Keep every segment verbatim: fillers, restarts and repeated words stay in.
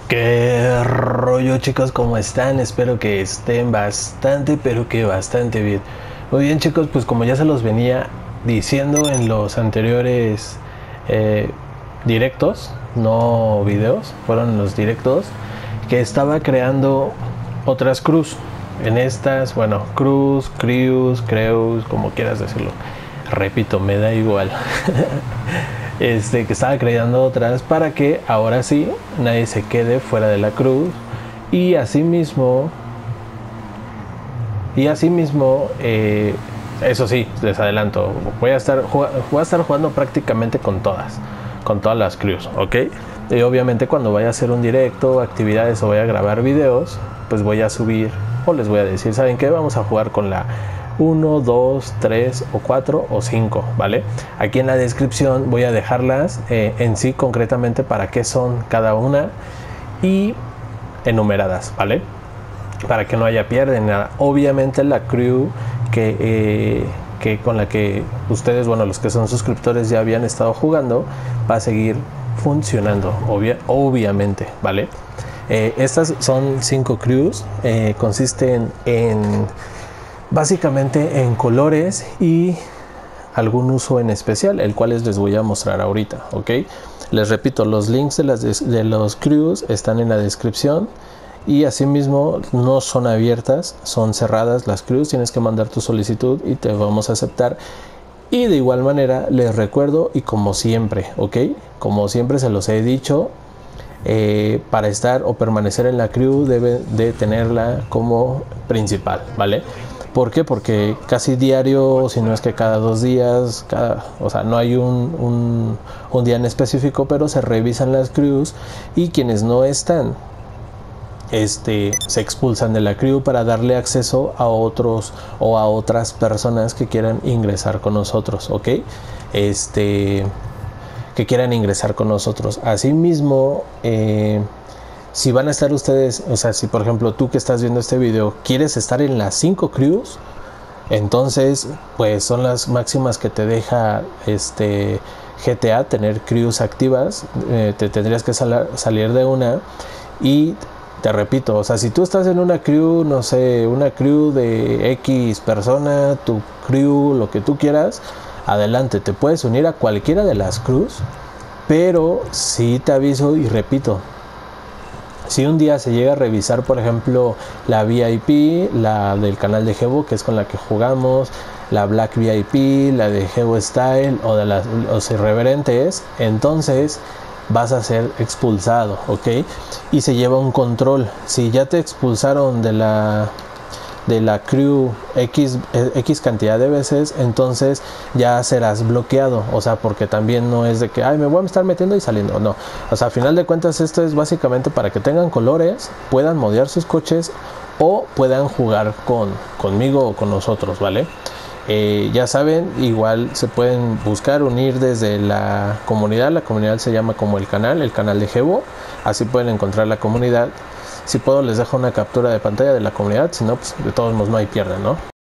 ¿Qué rollo, chicos? ¿Cómo están? Espero que estén bastante, pero que bastante bien. Muy bien, chicos, pues como ya se los venía diciendo en los anteriores eh, directos, no videos, fueron los directos, que estaba creando otras cruz. En estas, bueno, cruz, crews, crews, como quieras decirlo. Repito, me da igual. Este, que estaba creando otras para que ahora sí nadie se quede fuera de la cruz. Y asimismo, y asimismo, eh, eso sí, les adelanto, voy a estar voy a estar jugando prácticamente con todas, con todas las crews, ¿ok? Y obviamente cuando vaya a hacer un directo, actividades o vaya a grabar videos, pues voy a subir o les voy a decir, ¿saben qué? Vamos a jugar con la uno, dos, tres o cuatro o cinco, ¿vale? Aquí en la descripción voy a dejarlas eh, en sí concretamente para qué son cada una y enumeradas, ¿vale? Para que no haya pierde nada. Obviamente la crew que, eh, que con la que ustedes, bueno, los que son suscriptores ya habían estado jugando, va a seguir funcionando, obvia, obviamente, ¿vale? Eh, estas son cinco crews, eh, consisten en básicamente en colores y algún uso en especial, el cual les voy a mostrar ahorita, ¿ok? Les repito, los links de, las de los crews están en la descripción y asimismo no son abiertas, son cerradas las crews, tienes que mandar tu solicitud y te vamos a aceptar. Y de igual manera les recuerdo y como siempre, ¿ok? Como siempre se los he dicho, eh, para estar o permanecer en la crew debe de tenerla como principal, ¿vale? ¿Por qué? Porque casi diario, si no es que cada dos días, cada, o sea, no hay un, un, un día en específico, pero se revisan las crews y quienes no están este, se expulsan de la crew para darle acceso a otros o a otras personas que quieran ingresar con nosotros, ¿ok? Este, que quieran ingresar con nosotros. Asimismo, eh, si van a estar ustedes, o sea, si por ejemplo tú que estás viendo este video quieres estar en las cinco crews, entonces pues son las máximas que te deja este G T A, tener crews activas. Eh, te tendrías que sal salir de una y te repito, o sea, si tú estás en una crew, no sé, una crew de X persona, tu crew, lo que tú quieras, adelante, te puedes unir a cualquiera de las crews, pero sí te aviso y repito, si un día se llega a revisar, por ejemplo, la V I P, la del canal de Gebo, que es con la que jugamos, la Black V I P, la de Gebo Style o de las, los irreverentes, entonces vas a ser expulsado, ¿ok? Y se lleva un control. Si ya te expulsaron de la de la crew X, X cantidad de veces, entonces ya serás bloqueado, o sea, porque también no es de que, ay, me voy a estar metiendo y saliendo, no, o sea, a final de cuentas esto es básicamente para que tengan colores, puedan modear sus coches o puedan jugar con, conmigo o con nosotros, ¿vale? Eh, ya saben, igual se pueden buscar, unir desde la comunidad, la comunidad se llama como el canal, el canal de Gebo, así pueden encontrar la comunidad. Si puedo les dejo una captura de pantalla de la comunidad, si no, pues de todos modos no hay pierde, ¿no?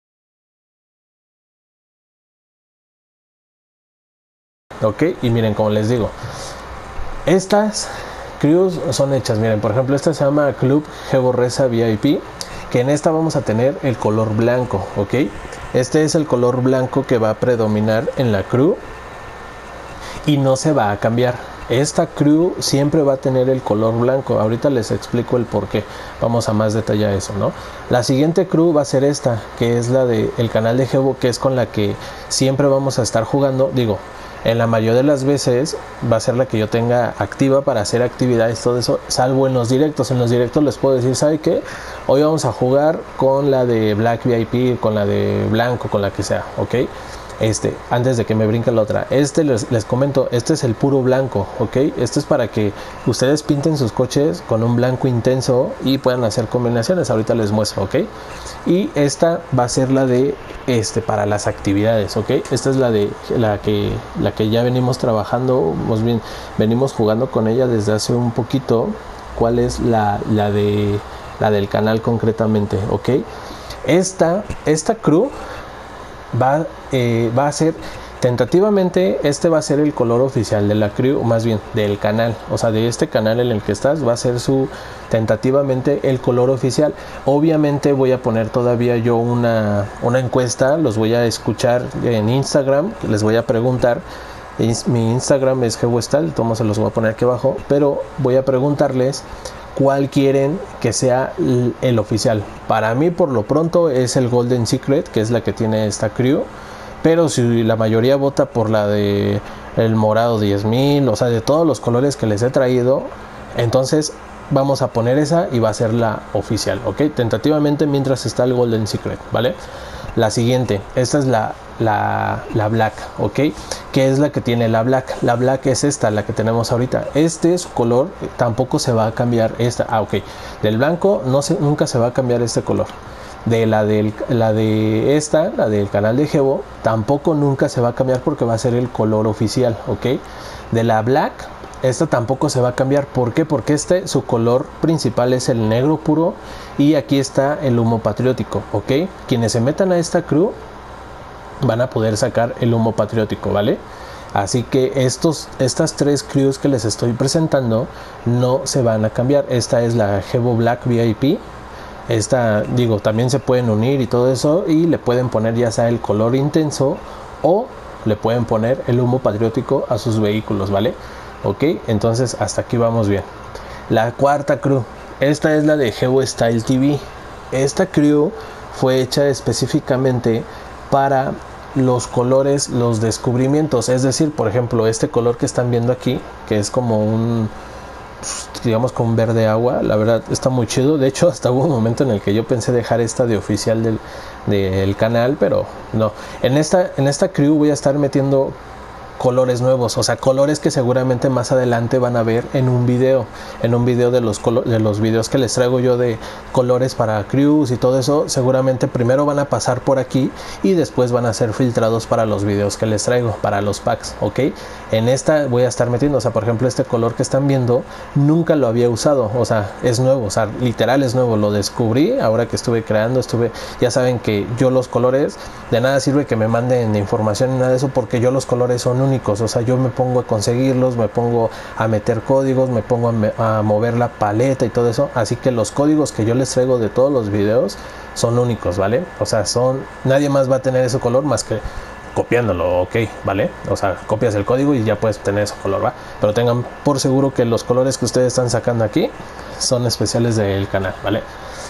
Ok, y miren, como les digo, estas crews son hechas, miren, por ejemplo, esta se llama Club Gebo Reza V I P, que en esta vamos a tener el color blanco, ok. Este es el color blanco que va a predominar en la crew y no se va a cambiar. Esta crew siempre va a tener el color blanco. Ahorita les explico el por qué. Vamos a más detalle a eso, ¿no? La siguiente crew va a ser esta, que es la del canal de Gebo, que es con la que siempre vamos a estar jugando. Digo, en la mayoría de las veces va a ser la que yo tenga activa para hacer actividades, todo eso, salvo en los directos. En los directos les puedo decir, ¿sabe qué? Hoy vamos a jugar con la de Black V I P, con la de blanco, con la que sea, ¿ok? Este, antes de que me brinque la otra, este les, les comento, este es el puro blanco, ok, este es para que ustedes pinten sus coches con un blanco intenso y puedan hacer combinaciones, ahorita les muestro, ok, y esta va a ser la de, este, para las actividades, ok, esta es la de, la que, la que ya venimos trabajando, más bien, venimos jugando con ella desde hace un poquito, cuál es la, la de, la del canal concretamente, ok, esta, esta crew va, eh, va a ser Tentativamente este va a ser el color oficial de la crew, o más bien del canal, o sea de este canal en el que estás va a ser su tentativamente el color oficial. Obviamente voy a poner todavía yo una, una encuesta, los voy a escuchar en Instagram, les voy a preguntar. Mi Instagram es GeoStyle, todos se los voy a poner aquí abajo, pero voy a preguntarles cuál quieren que sea el, el oficial. Para mí por lo pronto es el Golden Secret, que es la que tiene esta crew. Pero si la mayoría vota por la de el morado diez mil, o sea, de todos los colores que les he traído, entonces vamos a poner esa y va a ser la oficial, ¿ok? Tentativamente mientras está el Golden Secret, ¿vale? La siguiente, esta es la, la, la Black, ¿ok? ¿Qué es la que tiene la Black? La Black es esta, la que tenemos ahorita. Este su color tampoco se va a cambiar. Esta, ah, ok. Del blanco no se, nunca se va a cambiar este color. De la, del, la de esta, la del canal de Gevo, tampoco nunca se va a cambiar porque va a ser el color oficial, ¿ok? De la Black, esta tampoco se va a cambiar. ¿Por qué? Porque este, su color principal es el negro puro y aquí está el humo patriótico, ¿ok? Quienes se metan a esta crew van a poder sacar el humo patriótico, ¿vale? Así que estos, estas tres crews que les estoy presentando no se van a cambiar. Esta es la Gevo Black V I P. Esta, digo, también se pueden unir y todo eso y le pueden poner ya sea el color intenso o le pueden poner el humo patriótico a sus vehículos, ¿vale? Ok, entonces hasta aquí vamos bien. La cuarta crew, esta es la de GeoStyle T V. Esta crew fue hecha específicamente para los colores, los descubrimientos, es decir, por ejemplo, este color que están viendo aquí, que es como un, digamos, con verde agua, la verdad está muy chido. De hecho hasta hubo un momento en el que yo pensé dejar esta de oficial del, del canal, pero no. En esta, en esta crew voy a estar metiendo colores nuevos, o sea, colores que seguramente más adelante van a ver en un video, en un video de los, de los videos que les traigo yo de colores para crews y todo eso. Seguramente primero van a pasar por aquí y después van a ser filtrados para los videos que les traigo, para los packs, ¿ok? En esta voy a estar metiendo, o sea, por ejemplo, este color que están viendo, nunca lo había usado, o sea, es nuevo, o sea, literal es nuevo, lo descubrí ahora que estuve creando, estuve, ya saben que yo los colores, de nada sirve que me manden información ni nada de eso, porque yo los colores son únicos, o sea, yo me pongo a conseguirlos, me pongo a meter códigos, me pongo a, me, a mover la paleta y todo eso, así que los códigos que yo les traigo de todos los videos son únicos, ¿vale? O sea, son, nadie más va a tener ese color más que copiándolo, ok, ¿vale? O sea, copias el código y ya puedes tener ese color, ¿va? Pero tengan por seguro que los colores que ustedes están sacando aquí son especiales del canal, ¿vale?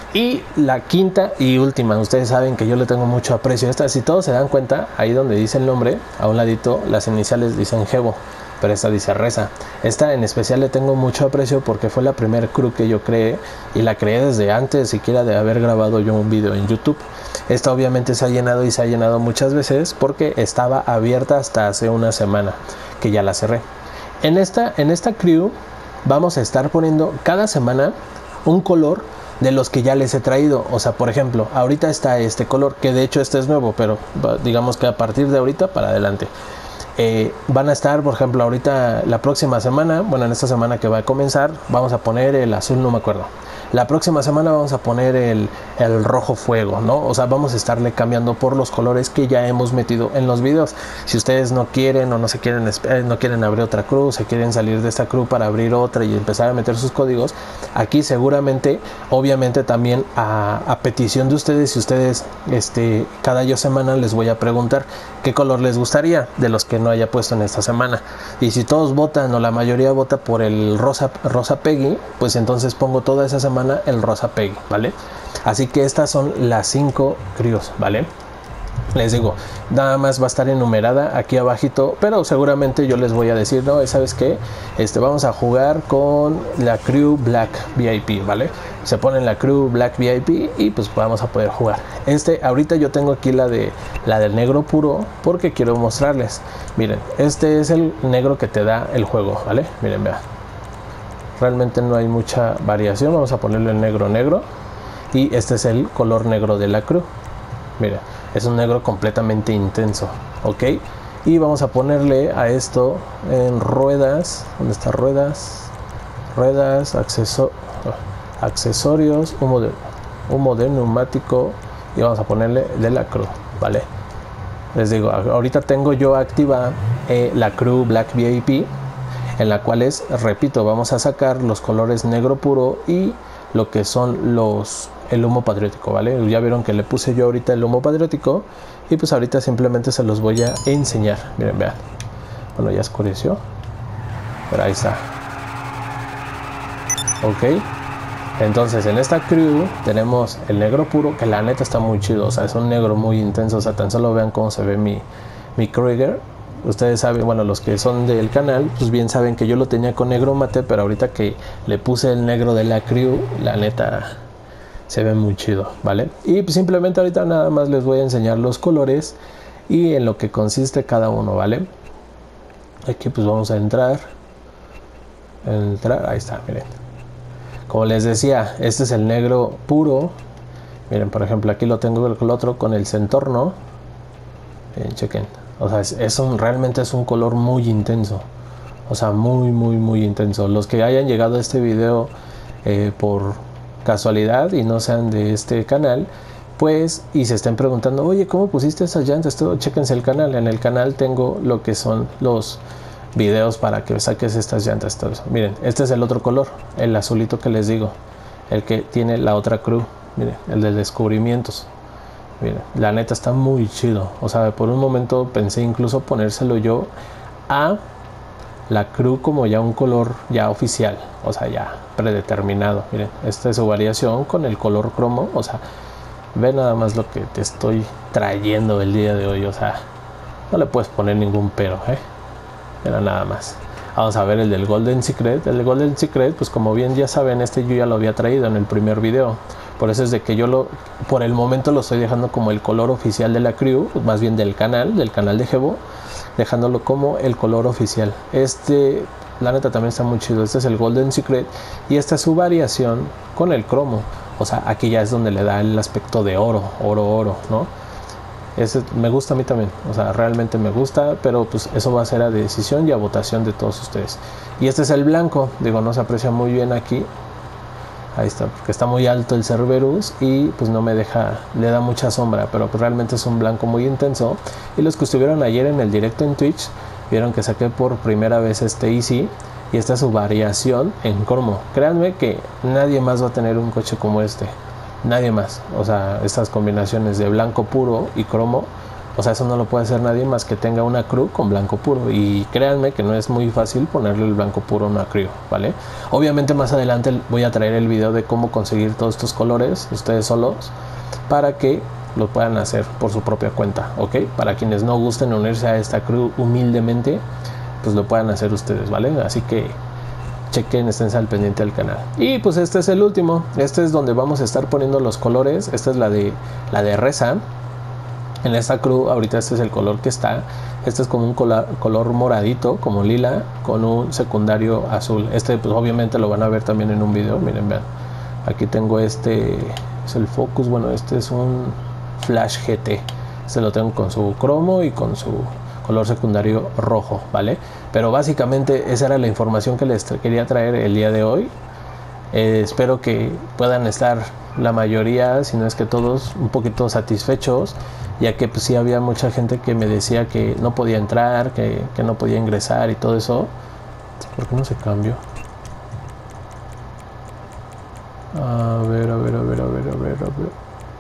Y la quinta y última, ustedes saben que yo le tengo mucho aprecio a esta. Si todos se dan cuenta, ahí donde dice el nombre, a un ladito las iniciales dicen Gevo, pero esta dice Reza. Esta en especial le tengo mucho aprecio porque fue la primera crew que yo creé, y la creé desde antes siquiera de haber grabado yo un video en YouTube. Esta obviamente se ha llenado y se ha llenado muchas veces porque estaba abierta hasta hace una semana que ya la cerré. En esta, en esta crew vamos a estar poniendo cada semana un color de los que ya les he traído. O sea, por ejemplo, ahorita está este color, que de hecho este es nuevo, pero digamos que a partir de ahorita para adelante eh, van a estar, por ejemplo, ahorita la próxima semana, bueno, en esta semana que va a comenzar, vamos a poner el azul, no me acuerdo. La próxima semana vamos a poner el, el rojo fuego, ¿no? O sea, vamos a estarle cambiando por los colores que ya hemos metido en los videos. Si ustedes no quieren o no se quieren, no quieren abrir otra crew, se quieren salir de esta crew para abrir otra y empezar a meter sus códigos, aquí seguramente, obviamente también a, a petición de ustedes, si ustedes, este, cada yo semana les voy a preguntar qué color les gustaría de los que no haya puesto en esta semana. Y si todos votan o la mayoría vota por el rosa, rosa Peggy, pues entonces pongo toda esa semana el rosa Peggy, ¿vale? Así que estas son las cinco crews, ¿vale? Les digo, nada más va a estar enumerada aquí abajito, pero seguramente yo les voy a decir, no, ¿sabes qué? Este, vamos a jugar con la crew Black V I P, ¿vale? Se ponen la crew Black V I P y pues vamos a poder jugar. Este, ahorita yo tengo aquí la de la del negro puro porque quiero mostrarles. Miren, este es el negro que te da el juego, ¿vale? Miren, vean. Realmente no hay mucha variación, vamos a ponerle el negro negro y este es el color negro de la crew. Mira, es un negro completamente intenso, ok, y vamos a ponerle a esto en ruedas. ¿Dónde está ruedas? Ruedas, acceso, accesorios, humo de, humo de neumático, y vamos a ponerle de la crew, vale. les digo, ahorita tengo yo activa eh, la Crew Black V I P, en la cual es, repito, vamos a sacar los colores negro puro y lo que son los el humo patriótico, ¿vale? Ya vieron que le puse yo ahorita el humo patriótico y pues ahorita simplemente se los voy a enseñar. Miren, vean. Bueno, ya oscureció, pero ahí está. Ok. Entonces en esta Crew tenemos el negro puro, que la neta está muy chido, o sea, es un negro muy intenso, o sea, tan solo vean cómo se ve mi, mi Krieger. Ustedes saben, bueno, los que son del canal, pues bien saben que yo lo tenía con negro mate, pero ahorita que le puse el negro de la Crew, la neta se ve muy chido, ¿vale? Y pues simplemente ahorita nada más les voy a enseñar los colores y en lo que consiste cada uno, ¿vale? Aquí pues vamos a entrar, entrar, ahí está, miren. Como les decía, este es el negro puro. Miren, por ejemplo, aquí lo tengo el otro con el centorno. Miren, chequen. O sea, es, es un, realmente es un color muy intenso. O sea, muy, muy, muy intenso. Los que hayan llegado a este video eh, por casualidad y no sean de este canal, pues, y se estén preguntando, oye, ¿cómo pusiste esas llantas? Todo, chéquense el canal. En el canal tengo lo que son los videos para que saques estas llantas, todo eso. Miren, este es el otro color, el azulito que les digo, el que tiene la otra Crew. Miren, el de descubrimientos. Miren, la neta está muy chido. O sea, por un momento pensé incluso ponérselo yo a la Crew como ya un color ya oficial, o sea, ya predeterminado. Miren, esta es su variación con el color cromo. O sea, ve nada más lo que te estoy trayendo el día de hoy. O sea, no le puedes poner ningún pero, ¿eh? Era nada más. Vamos a ver el del Golden Secret. El Golden Secret, pues como bien ya saben, este yo ya lo había traído en el primer video. Por eso es de que yo lo, por el momento lo estoy dejando como el color oficial de la Crew, más bien del canal, del canal de Gebo, dejándolo como el color oficial. Este, la neta también está muy chido. Este es el Golden Secret y esta es su variación con el cromo. O sea, aquí ya es donde le da el aspecto de oro, oro, oro, ¿no? Ese me gusta a mí también, o sea, realmente me gusta, pero pues eso va a ser a decisión y a votación de todos ustedes. Y este es el blanco, digo, no se aprecia muy bien aquí. Ahí está, porque está muy alto el Cerberus y pues no me deja, le da mucha sombra, pero pues realmente es un blanco muy intenso. Y los que estuvieron ayer en el directo en Twitch, vieron que saqué por primera vez este Easy y esta es su variación en cromo. Créanme que nadie más va a tener un coche como este. Nadie más, o sea, estas combinaciones de blanco puro y cromo, o sea, eso no lo puede hacer nadie más que tenga una Crew con blanco puro. Y créanme que no es muy fácil ponerle el blanco puro a una Crew, ¿vale? Obviamente más adelante voy a traer el video de cómo conseguir todos estos colores ustedes solos para que lo puedan hacer por su propia cuenta, ¿ok? Para quienes no gusten unirse a esta Crew humildemente, pues lo puedan hacer ustedes, ¿vale? Así que chequen, estén al pendiente del canal. Y pues este es el último. Este es donde vamos a estar poniendo los colores. Esta es la de la de Reza. En esta Crew ahorita este es el color que está. Este es como un color, color moradito, como lila, con un secundario azul. Este pues obviamente lo van a ver también en un video. Miren, vean. Aquí tengo este, es el Focus. Bueno, este es un Flash G T. Este lo tengo con su cromo y con su color secundario rojo, ¿vale? Pero básicamente esa era la información que les quería traer el día de hoy. Eh, espero que puedan estar la mayoría, si no es que todos, un poquito satisfechos, ya que pues sí había mucha gente que me decía que no podía entrar, que, que no podía ingresar y todo eso. ¿Por qué no se cambió? A ver, a ver, a ver, a ver, a ver, a ver.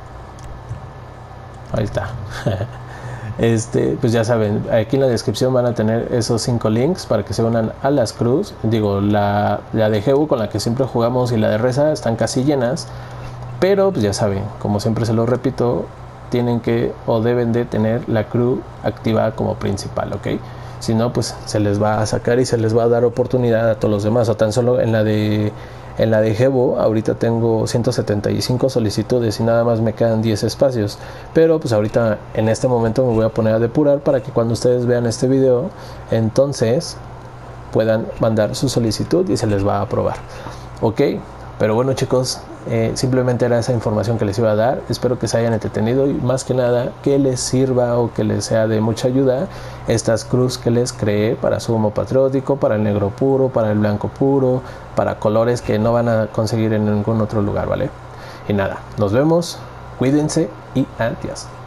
Ahí está. Este, pues ya saben, aquí en la descripción van a tener esos cinco links para que se unan a las Crews. Digo, la, la de Gebo con la que siempre jugamos y la de Reza están casi llenas, pero pues ya saben, como siempre se lo repito, tienen que o deben de tener la Crew activada como principal, ¿ok? Si no, pues se les va a sacar y se les va a dar oportunidad a todos los demás. O tan solo en la de en la de Gebo ahorita tengo ciento setenta y cinco solicitudes y nada más me quedan diez espacios, pero pues ahorita en este momento me voy a poner a depurar para que cuando ustedes vean este video entonces puedan mandar su solicitud y se les va a aprobar, ok. Pero bueno, chicos, eh, simplemente era esa información que les iba a dar. Espero que se hayan entretenido y más que nada que les sirva o que les sea de mucha ayuda estas Crews que les creé para su humo patriótico, para el negro puro, para el blanco puro, para colores que no van a conseguir en ningún otro lugar, ¿vale? Y nada, nos vemos, cuídense y adiós.